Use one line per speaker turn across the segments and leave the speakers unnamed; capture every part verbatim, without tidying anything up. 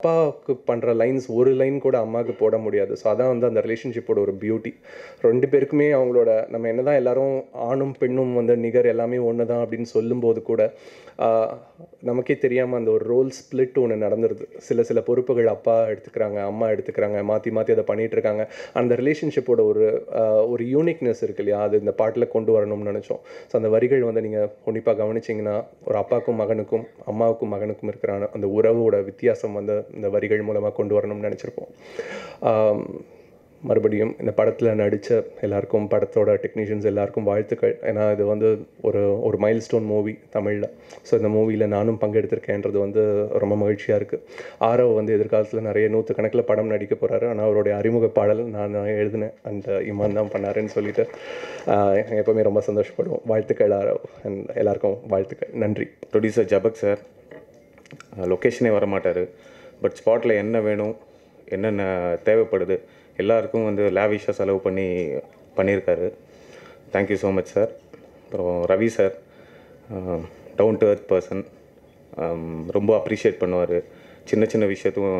அப்பாவுக்கு பண்ணுற லைன்ஸ் ஒரு லைன் கூட அம்மாவுக்கு போட முடியாது. ஸோ அதான் வந்து அந்த ரிலேஷன்ஷிப்போட ஒரு பியூட்டி. ரெண்டு பேருக்குமே அவங்களோட நம்ம என்ன தான் எல்லோரும் ஆணும் பெண்ணும் வந்து நிகர் எல்லாமே ஒன்று தான் அப்படின்னு சொல்லும்போது கூட நமக்கே தெரியாமல் அந்த ஒரு ரோல் ஸ்பிளிட் ஒன்று நடந்துருது. சில சில பொறுப்புகள் அப்பா எடுத்துக்கிறாங்க, அம்மா எடுத்துக்கிறாங்க, மாற்றி மாற்றி அதை பண்ணிகிட்ருக்காங்க. அந்த ரிலேஷன்ஷிப்போட ஒரு ஒரு யூனிக்னஸ் இருக்கு இல்லையா, அது இந்த பாட்டில் கொண்டு வரணும்னு நினச்சோம். ஸோ அந்த வரிகள் வந்து நீங்கள் உன்னிப்பாக கவனிச்சிங்கன்னா ஒரு அப்பாவுக்கும் மகனுக்கும் அம்மாவுக்கும் மகனுக்கும் இருக்கிற அந்த உறவோட வித்தியாசம் வந்து இந்த வரிகள் மூலமாக கொண்டு வரணும்னு நினச்சிருப்போம். மறுபடியும் இந்த படத்தில் நடித்த எல்லாருக்கும், படத்தோட டெக்னீஷியன்ஸ் எல்லாருக்கும் வாழ்த்துக்கள். ஏன்னா இது வந்து ஒரு ஒரு மைல் ஸ்டோன் மூவி தமிழில். ஸோ இந்த மூவியில் நானும் பங்கெடுத்திருக்கேன்றது வந்து ரொம்ப மகிழ்ச்சியாக இருக்குது. ஆரவ் வந்து எதிர்காலத்தில் நிறைய நூற்று கணக்கில் படம் நடிக்க போகிறாரு. ஆனால் அவருடைய அறிமுக பாடல் நான் எழுதினேன், அந்த இமான் தான் பண்ணாருன்னு சொல்லிட்டு எப்போவுமே ரொம்ப சந்தோஷப்படுவோம். வாழ்த்துக்கள் ஆரவ், அண்ட் எல்லாருக்கும் வாழ்த்துக்கள். நன்றி.
ப்ரொடியூசர் ஜபக் சார் லொக்கேஷனே வரமாட்டார், பட் ஸ்பாட்டில் என்ன வேணும், என்னென்ன தேவைப்படுது எல்லாருக்கும் வந்து லேவிஷாக செலவு பண்ணி பண்ணியிருக்காரு. Thank you so much sir. அப்புறம் Ravi sir down to earth person, ரொம்ப அப்ரிஷியேட் பண்ணுவார், சின்ன சின்ன விஷயத்துக்கும்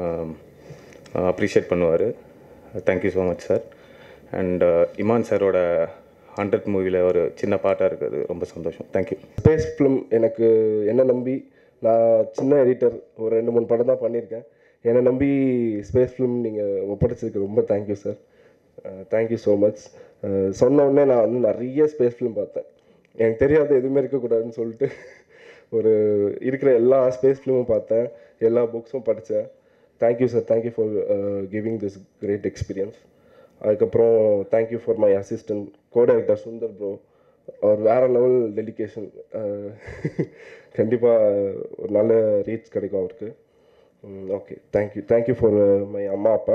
அப்ரிஷியேட் பண்ணுவார். Thank you so much sir. And Imman சாரோட ஹண்ட்ரட் மூவியில் ஒரு சின்ன பாட்டாக இருக்குது, ரொம்ப சந்தோஷம். தேங்க்யூ.
ஸ்பேஸ் ஃபிலிம் எனக்கு என்ன நம்பி, நான் சின்ன எடிட்டர், ஒரு ரெண்டு மூணு படம் தான் பண்ணியிருக்கேன். என்னை நம்பி ஸ்பேஸ் ஃபிலிம் நீங்கள் ஒப்படைச்சதுக்கு ரொம்ப thank you sir. Thank you so much. சொன்ன உடனே நான் வந்து நிறைய ஸ்பேஸ் ஃபிலிம் பார்த்தேன். எனக்கு தெரியாத எதுவுமே இருக்கக்கூடாதுன்னு சொல்லிட்டு ஒரு இருக்கிற எல்லா ஸ்பேஸ் ஃபிலிமும் பார்த்தேன், எல்லா புக்ஸும் படித்தேன். Thank you sir. Thank you for giving this great experience. அதுக்கப்புறம் thank you for my assistant co director Sundar bro. அவர் வேறு லெவல் டெடிகேஷன். கண்டிப்பாக ஒரு நல்ல ரீச் கிடைக்கும் அவருக்கு. Okay, thank you. Thank you for my அம்மா அப்பா.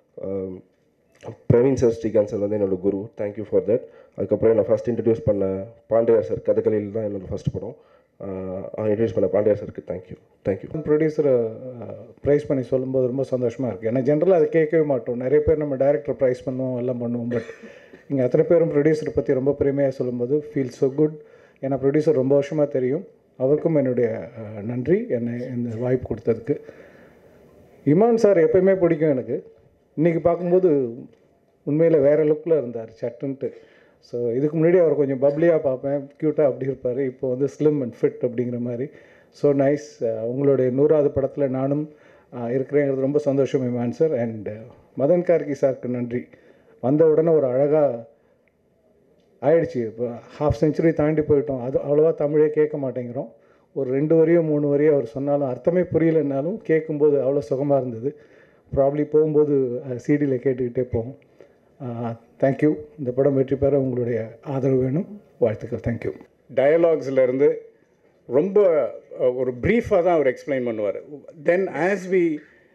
பிரவீன் சார், ஸ்ரீகாந்த் சார் வந்து என்னோடய குரு. Thank you for that. அதுக்கப்புறம் என்னை ஃபஸ்ட் இன்ட்ரடியூஸ் பண்ண பாண்டியார் சார், கதகளியில் தான் என்னோடய ஃபஸ்ட் படம். இன்ட்ரடியூஸ் பண்ண பாண்டியார் சாருக்கு தேங்க்யூ. தேங்க்யூ.
ப்ரொடியூசரை ப்ரைஸ் பண்ணி சொல்லும்போது ரொம்ப சந்தோஷமாக இருக்குது. ஏன்னா ஜென்ரலாக அதை கேட்கவே மாட்டோம். நிறைய பேர் நம்ம டைரக்டர் ப்ரைஸ் பண்ணுவோம், எல்லாம் பண்ணுவோம். பட் இங்கே அத்தனை பேரும் ப்ரொடியூசரை பற்றி ரொம்ப பெருமையாக சொல்லும்போது ஃபீல் ஸோ குட். ஏன்னா ப்ரொடியூசர் ரொம்ப வருஷமாக தெரியும். அவருக்கும் என்னுடைய நன்றி, என்னை இந்த வாய்ப்பு கொடுத்ததுக்கு. இமான் சார் எப்போயுமே பிடிக்கும் எனக்கு. இன்றைக்கி பார்க்கும்போது உண்மையில் வேறு லுக்கில் இருந்தார் சட்டுன்ட்டு. ஸோ இதுக்கு முன்னாடி அவர் கொஞ்சம் பப்ளியாக பார்ப்பேன், க்யூட்டாக அப்படி இருப்பார். இப்போ வந்து ஸ்லிம் அண்ட் ஃபிட் அப்படிங்கிற மாதிரி. So nice. உங்களுடைய நூறாவது படத்தில் நானும் இருக்கிறேங்கிறது ரொம்ப சந்தோஷம் இமான் சார். அண்ட் மதன் கார்கி சாருக்கு நன்றி. வந்த உடனே ஒரு அழகாக ஆயிடுச்சு. இப்போ ஹாஃப் செஞ்சுரி தாண்டி போயிட்டோம். அது அவ்வளோவா தமிழே கேட்க மாட்டேங்கிறோம். ஒரு ரெண்டு வரியோ மூணு வரியோ அவர் சொன்னாலும் அர்த்தமே புரியலைன்னாலும் கேட்கும்போது அவ்வளோ சுகமாக இருந்தது. ப்ராப்ளி போகும்போது சிடியில் கேட்டுக்கிட்டே போவோம். தேங்க்யூ. இந்த படம் வெற்றி பெற உங்களுடைய ஆதரவு வேணும். வாழ்த்துக்கள். தேங்க்யூ.
டயலாக்ஸ்லேருந்து ரொம்ப ஒரு ப்ரீஃபாக தான் அவர் எக்ஸ்பிளைன் பண்ணுவார். தென் ஆஸ் வி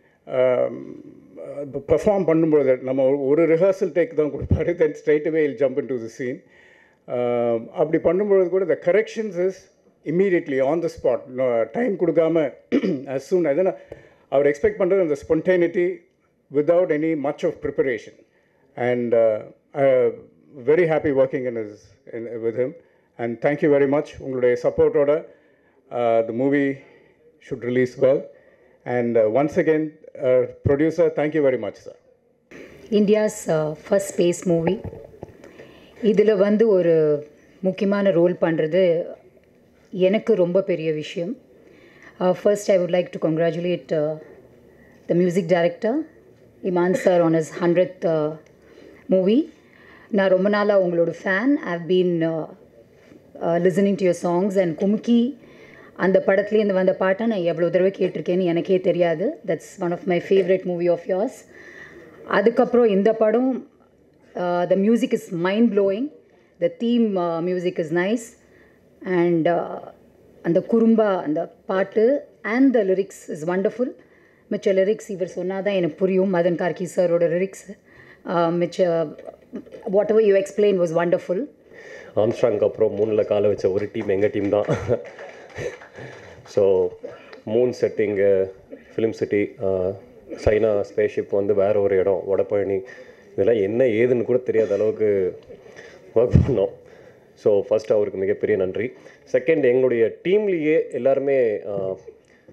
பெர்ஃபார்ம் பண்ணும்போது நம்ம ஒரு ரிஹர்சல் டேக் தான் கொடுப்பாரு. Then straight away he'll jump into the scene. அப்படி பண்ணும்பொழுது கூட the corrections is immediately on the spot, time கொடுக்காம as soon as அவர் எக்ஸ்பெக்ட் பண்ணுறது அந்த spontaneity without any much of preparation. And very happy working in is with him. And thank you very much. உங்களுடைய சப்போர்ட்டோட the movie should release well. And once again producer, thank you very much sir.
India's first space movie. இதில் வந்து ஒரு முக்கியமான role பண்ணுறது எனக்கு ரொம்ப பெரிய விஷயம். First I would like to congratulate the music director Imman sir on his hundred movie. நான் ரொம்ப நாளாக உங்களோட fan. I have been listening to your songs. And Kumki அந்த படத்துலேருந்து வந்த பாட்டை நான் எவ்வளோ தடவை கேட்டிருக்கேன்னு எனக்கே தெரியாது. That's one of my favourite movie of yours. அதுக்கப்புறம் இந்த படம், the music is mind blowing. The theme music is nice. And அந்த குறும்பா அந்த பாட்டு and the lyrics is wonderful. மிச்ச லிரிக்ஸ் இவர் சொன்னால் தான் எனக்கு புரியும். மதன் கார்கி சாரோட லிரிக்ஸ் மிச்ச whatever you explain was wonderful.
ஆம்ஸ்ட்ராங்க்கு அப்புறம் மூணில் காலை வச்ச ஒரு டீம் எங்கள் டீம் தான். So moon setting, film city, China spaceship வந்து வேறு ஒரு இடம், வடபழனி, இதெல்லாம் என்ன ஏதுன்னு கூட தெரியாத அளவுக்கு ஒர்க் பண்ணோம். ஸோ ஃபஸ்ட் அவருக்கு மிகப்பெரிய நன்றி. செகண்ட், எங்களுடைய டீம்லேயே எல்லாருமே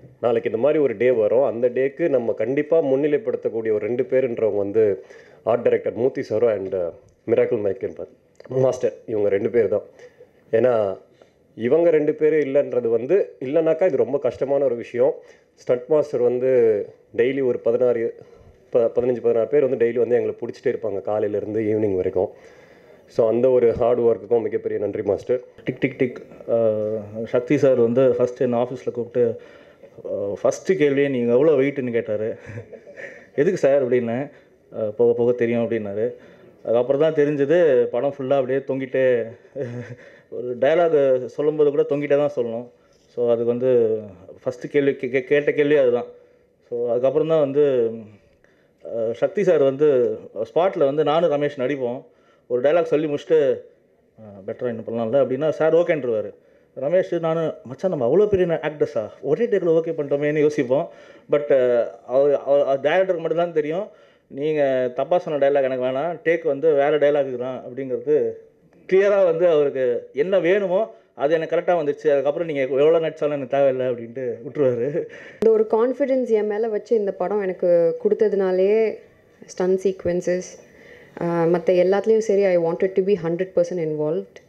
நாளைக்கு இந்த மாதிரி ஒரு டே வரும், அந்த டேக்கு நம்ம கண்டிப்பாக முன்னிலைப்படுத்தக்கூடிய ஒரு ரெண்டு பேருன்றவங்க வந்து ஆர்ட் டைரக்டர் மூர்த்தி சாரும் அண்ட் மிராக்கிள் மைக்கேல் மாஸ்டர். இவங்க ரெண்டு பேர் தான். ஏன்னா இவங்க ரெண்டு பேர் இல்லைன்றது வந்து இல்லைனாக்கா இது ரொம்ப கஷ்டமான ஒரு விஷயம். ஸ்டண்ட் மாஸ்டர் வந்து டெய்லி ஒரு பதினாறு ப பதினஞ்சு பதினாறு பேர் வந்து டெய்லி வந்து எங்களை பிடிச்சிட்டே இருப்பாங்க காலையிலேருந்து ஈவினிங் வரைக்கும். ஸோ அந்த ஒரு ஹார்ட் ஒர்க்குக்கும் மிகப்பெரிய நன்றி master.
Tick tick tick Sakthi sir வந்து ஃபஸ்ட்டு என்ன ஆஃபீஸில் கூப்பிட்டு ஃபஸ்ட்டு கேள்வியே நீங்கள் எவ்வளோ வெயிட்டுன்னு கேட்டார். எதுக்கு சார் அப்படின்னேன். போக போக தெரியும் அப்படின்னாரு. அதுக்கப்புறம் தான் தெரிஞ்சது படம் ஃபுல்லாக அப்படியே தொங்கிட்டே, ஒரு டயலாக் சொல்லும்போது கூட தொங்கிட்டே தான் சொல்லணும். ஸோ அதுக்கு வந்து ஃபஸ்ட்டு கேள்வி கே கேட்ட கேள்வி அதுதான். ஸோ அதுக்கப்புறம் தான் வந்து சக்தி சார் வந்து ஸ்பாட்டில் வந்து நானும் ரமேஷ் நடிப்போம். ஒரு டைலாக் சொல்லி முடிச்சுட்டு பெட்டராக இன்னும் பண்ணலாம்ல அப்படின்னா சார் ஓகேன்றவார். ரமேஷ் நானும் மச்சான் நம்ம அவ்வளோ பெரிய ஆக்டர்ஸா ஒரே டேக்கில் ஓகே பண்ணிட்டோமேன்னு யோசிப்போம். பட் அவர் டைரக்டருக்கு மட்டும்தான் தெரியும், நீங்கள் தப்பாக சொன்ன டைலாக் எனக்கு வேணாம், டேக் வந்து வேறு டைலாக்கு தான் அப்படிங்கிறது கிளியராக வந்து அவருக்கு என்ன வேணுமோ அது எனக்கு கரெக்டாக வந்துடுச்சு. அதுக்கப்புறம் நீங்கள் எவ்வளோ நடிச்சாலும் எனக்கு தேவையில்லை அப்படின்ட்டு விட்டுருவார்.
இந்த ஒரு கான்ஃபிடென்ஸ் என் மேலே வச்சு இந்த படம் எனக்கு கொடுத்ததுனாலே ஸ்டன் சீக்வென்சஸ் மற்ற எல்லாத்துலேயும் சரி, I wanted to be hundred percent involved.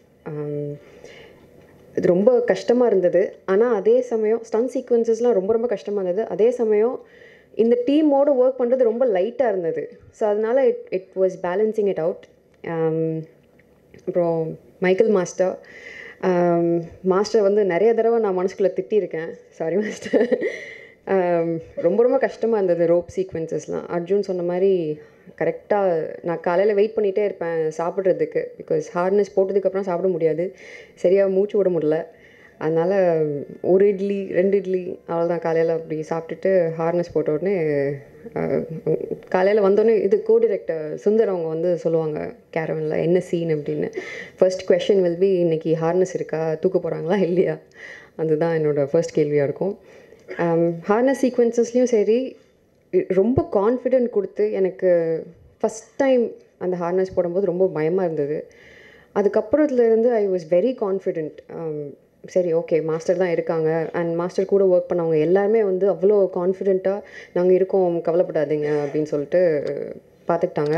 இது ரொம்ப கஷ்டமாக இருந்தது. ஆனால் அதே சமயம் ஸ்டன் சீக்வென்சஸ்லாம் ரொம்ப ரொம்ப கஷ்டமாக இருந்தது. அதே சமயம் இந்த டீமோடு ஒர்க் பண்ணுறது ரொம்ப லைட்டாக இருந்தது. ஸோ அதனால் it it was balancing it out. அப்புறம் மைக்கேல் மாஸ்டர் மாஸ்டர் வந்து நிறைய தடவை நான் மனசுக்குள்ளே திட்டியிருக்கேன். Sorry master. ரொம்ப ரொம்ப கஷ்டமாக இருந்தது ரோப் சீக்வென்சஸ்லாம். அர்ஜுன் சொன்ன மாதிரி கரெக்டாக நான் காலையில் வெயிட் பண்ணிகிட்டே இருப்பேன் சாப்பிட்றதுக்கு. பிகாஸ் ஹார்னஸ் போட்டதுக்கப்புறம் சாப்பிட முடியாது, சரியாக மூச்சு விட முடியல. அதனால் ஒரு இட்லி ரெண்டு இட்லி அவ்வளோதான் காலையில் அப்படி சாப்பிட்டுட்டு ஹார்னஸ் போட்ட உடனே காலையில் வந்தோடனே இது கோ டிரெக்டர் சுந்தர் அவங்க வந்து சொல்லுவாங்க கேரவனில் என்ன சீன் அப்படின்னு. ஃபர்ஸ்ட் கொஷின் வில் பி இன்றைக்கி ஹார்னஸ் இருக்கா, தூக்க போகிறாங்களா இல்லையா, அதுதான் என்னோடய ஃபர்ஸ்ட் கேள்வியாக இருக்கும். ஹார்னஸ் சீக்வென்சஸ்லேயும் சரி ரொம்ப கான்ஃபிடென்ட் கொடுத்து எனக்கு ஃபஸ்ட் டைம் அந்த ஹார்னஸ் போடும்போது ரொம்ப பயமாக இருந்தது. அதுக்கப்புறத்துலேருந்து ஐ வாஸ் வெரி கான்ஃபிடென்ட். சரி ஓகே மாஸ்டர் தான் இருக்காங்க அண்ட் மாஸ்டர் கூட ஒர்க் பண்ணவங்க எல்லாருமே வந்து அவ்வளோ கான்ஃபிடெண்ட்டாக நாங்கள் இருக்கோம் கவலைப்படாதீங்க அப்படின்னு சொல்லிட்டு பார்த்துக்கிட்டாங்க.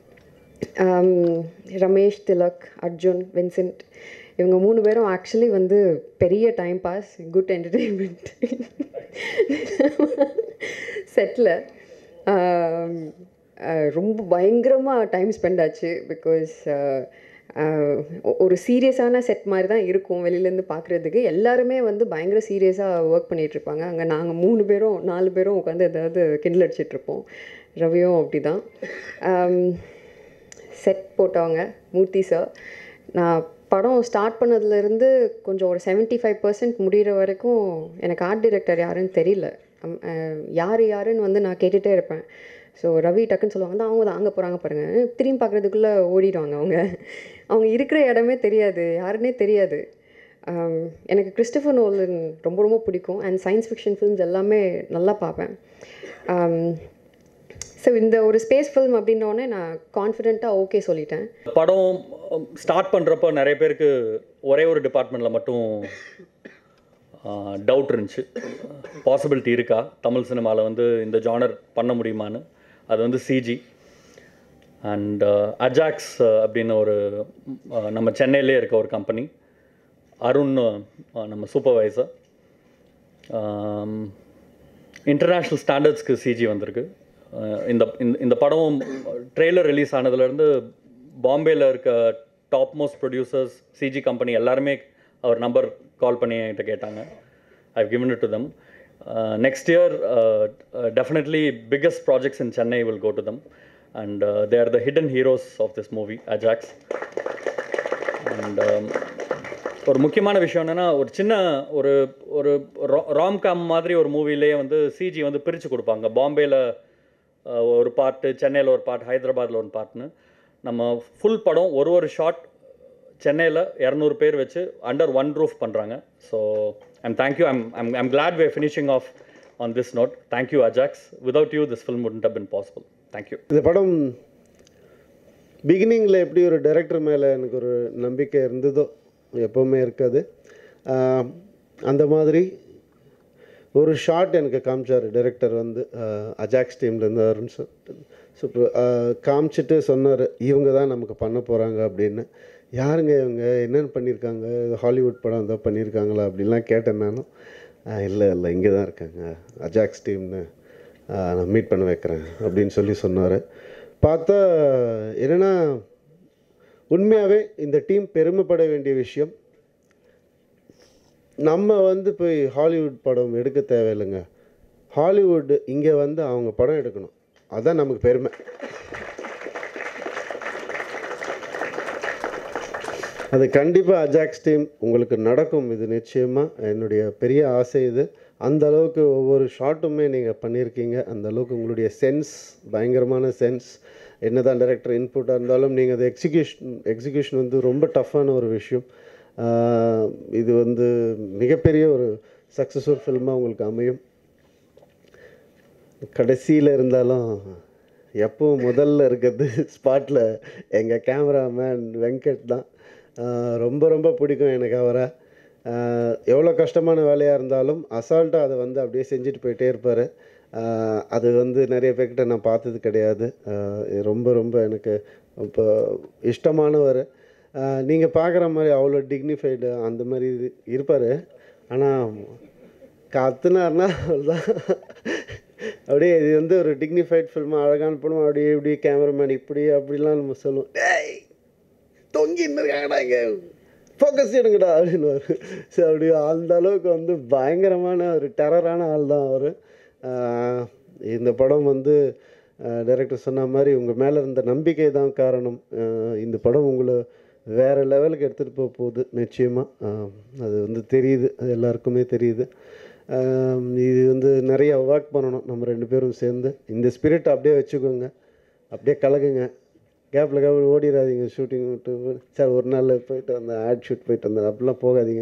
ரமேஷ், திலக், அர்ஜுன், வின்சென்ட் இவங்க மூணு பேரும் ஆக்சுவலி வந்து பெரிய டைம் பாஸ், குட் என்டர்டெயின்மெண்ட் செட்டில் ரொம்ப பயங்கரமாக டைம் ஸ்பெண்ட் ஆச்சு. பிகாஸ் ஒரு சீரியஸான செட் மாதிரி தான் இருக்கும் வெளியிலேருந்து பார்க்குறதுக்கு. எல்லாருமே வந்து பயங்கர சீரியஸாக ஒர்க் பண்ணிகிட்ருப்பாங்க. அங்கே நாங்கள் மூணு பேரும் நாலு பேரும் உட்காந்து ஏதாவது கிண்டல் அடிச்சிட்ருப்போம். ரவியும் அப்படி தான். செட் போட்டவங்க மூர்த்தி சார். நான் படம் ஸ்டார்ட் பண்ணதுலேருந்து கொஞ்சம் ஒரு செவன்ட்டி ஃபைவ் பர்சன்ட் முடிகிற வரைக்கும் எனக்கு ஆர்ட் டைரக்டர் யாருன்னு தெரியல. யார் யாருன்னு வந்து நான் கேட்டுகிட்டே இருப்பேன். ஸோ ரவி டக்குன்னு சொல்லுவாங்க தான் அவங்க தான் அங்கே போகிறாங்க பாருங்கள், திரும்பி பார்க்குறதுக்குள்ளே ஓடிடுவாங்க. அவங்க அவங்க இருக்கிற இடமே தெரியாது, யாருன்னே தெரியாது. எனக்கு கிறிஸ்டோஃபர் நோலன் ரொம்ப ரொம்ப பிடிக்கும் அண்ட் சயின்ஸ் ஃபிக்ஷன் ஃபிலிம்ஸ் எல்லாமே நல்லா பார்ப்பேன். ஸோ இந்த ஒரு ஸ்பேஸ் ஃபில்ம் அப்படின்னோடனே நான் கான்ஃபிடென்ட்டாக ஓகே சொல்லிட்டேன்.
படம் ஸ்டார்ட் பண்ணுறப்போ நிறைய பேருக்கு ஒரே ஒரு டிபார்ட்மெண்ட்டில் மட்டும் டவுட் இருந்துச்சு, பாசிபிலிட்டி இருக்கா தமிழ் சினிமாவில் வந்து இந்த ஜானர் பண்ண முடியுமான்னு. அது வந்து சிஜி அண்ட் அஜாக்ஸ் அப்படின்னு ஒரு நம்ம சென்னையிலே இருக்க ஒரு கம்பெனி, அருண் நம்ம சூப்பர்வைசர். இன்டர்நேஷ்னல் ஸ்டாண்டர்ட்ஸ்க்கு சிஜி வந்திருக்கு. இந்த இந்த படம் ட்ரெய்லர் ரிலீஸ் ஆனதுலேருந்து பாம்பேயில் இருக்க top most producers CG company எல்லாருமே அவர் நம்பர் கால் பண்ணி என்கிட்ட கேட்டாங்க. I've given it to them. Next year definitely biggest projects in Chennai will go to them and they are the hidden heroes of this movie Ajax. And ஒரு முக்கியமான விஷயம் என்னென்னா, ஒரு சின்ன ஒரு ஒரு ராம்காம் மாதிரி ஒரு மூவிலே வந்து சிஜி வந்து பிரித்து கொடுப்பாங்க. பாம்பேயில் ஒரு பார்ட்டு, சென்னையில் ஒரு பார்ட், ஹைதராபாத்தில் ஒரு பார்ட்னு. நம்ம ஃபுல் படம் ஒரு ஒரு ஷாட் சென்னையில் இரநூறு பேர் வச்சு அண்டர் ஒன் ரூஃப் பண்ணுறாங்க. So I'm thank you. I'm I'm I'm glad we finishing off on this note. Thank you Ajax. Without you this film wouldn't have been possible. Thank you.
இந்த படம் பிகினிங்கில் எப்படி ஒரு டைரக்டர் மேலே எனக்கு ஒரு நம்பிக்கை இருந்ததோ, எப்போவுமே இருக்காது, அந்த மாதிரி ஒரு ஷார்ட் எனக்கு காமிச்சார் டைரக்டர் வந்து அஜாக்ஸ் டீம்லேருந்து அருண் சார். சூப்பர் காமிச்சிட்டு சொன்னார் இவங்க தான் நமக்கு பண்ண போகிறாங்க அப்படின்னு. யாருங்க இவங்க என்னென்னு பண்ணியிருக்காங்க, ஹாலிவுட் படம் தான் பண்ணியிருக்காங்களா அப்படின்லாம் கேட்டேன் நானும். இல்லை இல்லை இங்கே தான் இருக்காங்க அஜாக்ஸ் டீம்னு, நான் மீட் பண்ண வைக்கிறேன் அப்படின்னு சொல்லி சொன்னார். பார்த்தா என்னென்னா உண்மையாகவே இந்த டீம் பெருமைப்பட வேண்டிய விஷயம். நம்ம வந்து போய் ஹாலிவுட் படம் எடுக்க தேவையில்லைங்க, ஹாலிவுட் இங்கே வந்து அவங்க படம் எடுக்கணும், அதுதான் நமக்கு பெருமை. அது கண்டிப்பாக அஜாக்ஸ் டீம் உங்களுக்கு நடக்கும், இது நிச்சயமாக என்னுடைய பெரிய ஆசை இது. அந்த அளவுக்கு ஒவ்வொரு ஷாட்டுமே நீங்கள் பண்ணியிருக்கீங்க, அந்த அளவுக்கு உங்களுடைய சென்ஸ் பயங்கரமான சென்ஸ். என்ன தான் டைரக்டர் இன்புட்டாக இருந்தாலும் நீங்கள் அது எக்ஸிக்யூஷன் எக்ஸிக்யூஷன் வந்து ரொம்ப டஃப்பான ஒரு விஷயம். இது வந்து மிகப்பெரிய ஒரு சக்ஸஸ்ஃபுல் ஃபில்மாக உங்களுக்கு அமையும். கடைசியில் இருந்தாலும் எப்பவும் முதல்ல இருக்கிறது ஸ்பாட்டில் எங்கள் கேமராமேன் வெங்கட் தான். ரொம்ப ரொம்ப பிடிக்கும் எனக்கு அவரை. எவ்வளோ கஷ்டமான வேலையாக இருந்தாலும் அசால்ட்டாக அதை வந்து அப்படியே செஞ்சுட்டு போயிட்டே இருப்பார். அது வந்து நிறைய பேர்கிட்ட நான் பார்த்தது கிடையாது. ரொம்ப ரொம்ப எனக்கு இப்போ இஷ்டமானவர். நீங்கள் பார்க்குற மாதிரி அவ்வளோ டிக்னிஃபைடு அந்த மாதிரி இருப்பார். ஆனால் கத்துனார்னா அவ்வளோதான். அப்படியே இது வந்து ஒரு டிக்னிஃபைட் ஃபில்மாக அழகான படம், அப்படியே இப்படி கேமராமேன் இப்படி அப்படிலாம் நம்ம சொல்லுவோம், டேய் தொங்கி இருக்காங்கடா இங்கே ஃபோக்கஸ் எடுங்கடா அப்படின்னு. ஸோ அப்படி அந்த அளவுக்கு வந்து பயங்கரமான ஒரு டெரரான ஆள் தான் அவர். இந்த படம் வந்து டைரக்டர் சொன்ன மாதிரி உங்கள் மேலே இருந்த நம்பிக்கை தான் காரணம். இந்த படம் உங்களை வேறு லெவலுக்கு எடுத்துகிட்டு போக போகுது நிச்சயமாக. அது வந்து தெரியுது, அது எல்லாருக்குமே தெரியுது. இது வந்து நிறைய ஒர்க் பண்ணணும் நம்ம ரெண்டு பேரும் சேர்ந்து. இந்த ஸ்பிரிட் அப்படியே வச்சுக்கோங்க, அப்படியே கலகுங்க, கேப்பில் கேப்பில் ஓடிடாதீங்க. ஷூட்டிங் விட்டு சார் ஒரு நாள் போயிட்டு வந்தேன், ஆட் ஷூட் போயிட்டு வந்தேன் அப்படிலாம் போகாதீங்க.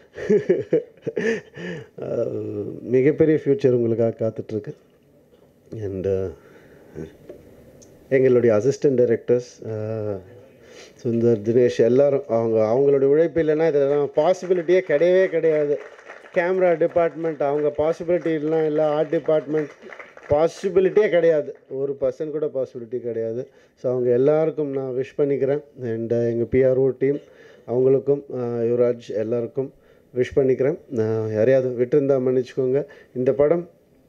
மிகப்பெரிய ஃப்யூச்சர் உங்களுக்காக காத்துட்ருக்கு. அண்டு எங்களுடைய அசிஸ்டன்ட் டைரக்டர்ஸ் சுந்தர், தினேஷ் எல்லாரும் அவங்க அவங்களுடைய உழைப்பு இல்லைன்னா இதெல்லாம் பாசிபிலிட்டியே கிடையவே கிடையாது. கேமரா டிபார்ட்மெண்ட் அவங்க பாசிபிலிட்டிலாம் இல்லை, ஆர்ட் டிபார்ட்மெண்ட் பாசிபிலிட்டியே கிடையாது, ஒரு பர்சன்ட் கூட பாசிபிலிட்டி கிடையாது. ஸோ அவங்க எல்லாருக்கும் நான் விஷ் பண்ணிக்கிறேன். அண்ட் எங்கள் பிஆர்ஓ டீம் அவங்களுக்கும் யுவராஜ் எல்லாருக்கும் விஷ் பண்ணிக்கிறேன். யாரையாவது விட்டுருந்தா மன்னிச்சுக்கோங்க. இந்த படம்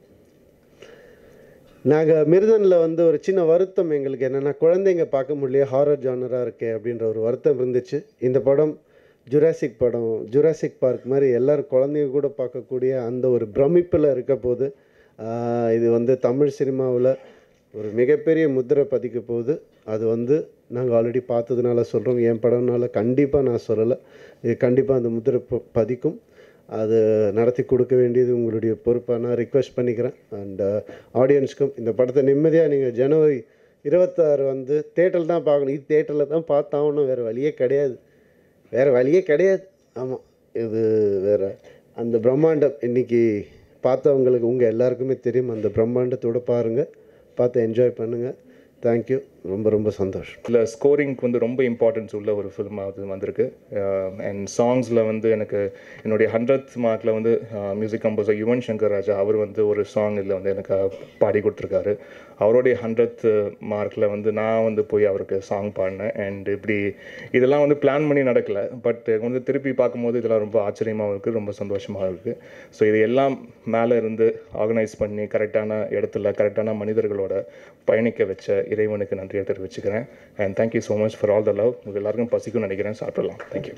நாங்கள் மிருதனில் வந்து ஒரு சின்ன வருத்தம் எங்களுக்கு என்னென்னா குழந்தைங்க பார்க்க முடியல, ஹாரர் ஜானராக இருக்கே அப்படின்ற ஒரு வருத்தம் இருந்துச்சு. இந்த படம் ஜுராசிக் படம், ஜுராசிக் பார்க் மாதிரி எல்லோரும் குழந்தைங்க கூட பார்க்கக்கூடிய அந்த ஒரு பிரமிப்பில் இருக்க போது இது வந்து தமிழ் சினிமாவில் ஒரு மிகப்பெரிய முத்திரை பதிக்க போகுது. அது வந்து நாங்கள் ஆல்ரெடி பார்த்ததுனால சொல்கிறோம், என் படம்னால கண்டிப்பாக நான் சொல்லலை. இது கண்டிப்பாக அந்த முத்திரை பதிக்கும். அது நடத்தி கொடுக்க வேண்டியது உங்களுடைய பொறுப்பாக நான் ரிக்வெஸ்ட் பண்ணிக்கிறேன். அண்ட் ஆடியன்ஸ்க்கும் இந்த படத்தை நிம்மதியாக நீங்கள் ஜனவரி இருபத்தாறு வந்து தேட்டரில் தான் பார்க்கணும். இது தேட்டரில் தான் பார்த்தாகணும், வேறு வழியே கிடையாது, வேறு வழியே கிடையாது. ஆமாம், இது வேறு அந்த பிரம்மாண்டம் இன்றைக்கி பார்த்தவங்களுக்கு உங்கள் எல்லாருக்குமே தெரியும். அந்த பிரம்மாண்டத்தோடு பாருங்கள், பார்த்து என்ஜாய் பண்ணுங்கள். தேங்க்யூ, ரொம்ப ரொம்ப சந்தோஷம்.
இல்லை ஸ்கோரிங்க்கு வந்து ரொம்ப இம்பார்ட்டன்ஸ் உள்ள ஒரு ஃபில்மாக அது வந்திருக்கு. அண்ட் சாங்ஸில் வந்து எனக்கு என்னுடைய ஹண்ட்ரட் மார்க்கில் வந்து மியூசிக் கம்போசர் யுவன் சங்கர் ராஜா அவர் வந்து ஒரு சாங் இதில் வந்து எனக்கு பாடி கொடுத்துருக்காரு. அவருடைய ஹண்ட்ரட் மார்க்கில் வந்து நான் வந்து போய் அவருக்கு சாங் பாடினேன். அண்ட் இப்படி இதெல்லாம் வந்து பிளான் பண்ணி நடக்கலை, பட் வந்து திருப்பி பார்க்கும்போது இதெல்லாம் ரொம்ப ஆச்சரியமாகவும் இருக்குது, ரொம்ப சந்தோஷமாக இருக்குது. ஸோ இது எல்லாம் மேலே இருந்து ஆர்கனைஸ் பண்ணி கரெக்டான இடத்துல கரெக்டான மனிதர்களோட பயணிக்க வச்ச இறைவனுக்கு நன்றியை தெரிவிச்சுக்கிறேன். And thank you so much for all the love. உங்களுக்கு எல்லாருக்கும் பசிக்கும்னு நினைக்கிறேன், சாப்பிடலாம். Thank you.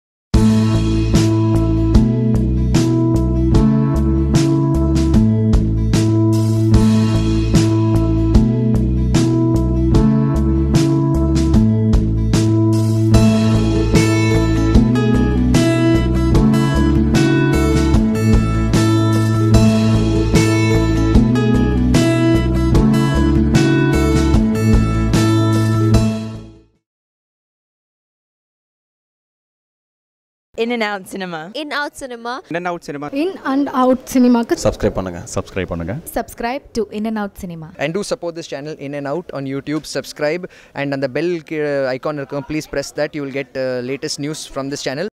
In and Out Cinema.
In Out Cinema.
In and Out Cinema.
In and Out Cinema.
Subscribe பண்ணுங்க. Subscribe பண்ணுங்க.
Subscribe to In and Out Cinema.
And do support this channel In and Out on YouTube. Subscribe and on the bell icon, please press that. You will get uh, latest news from this channel.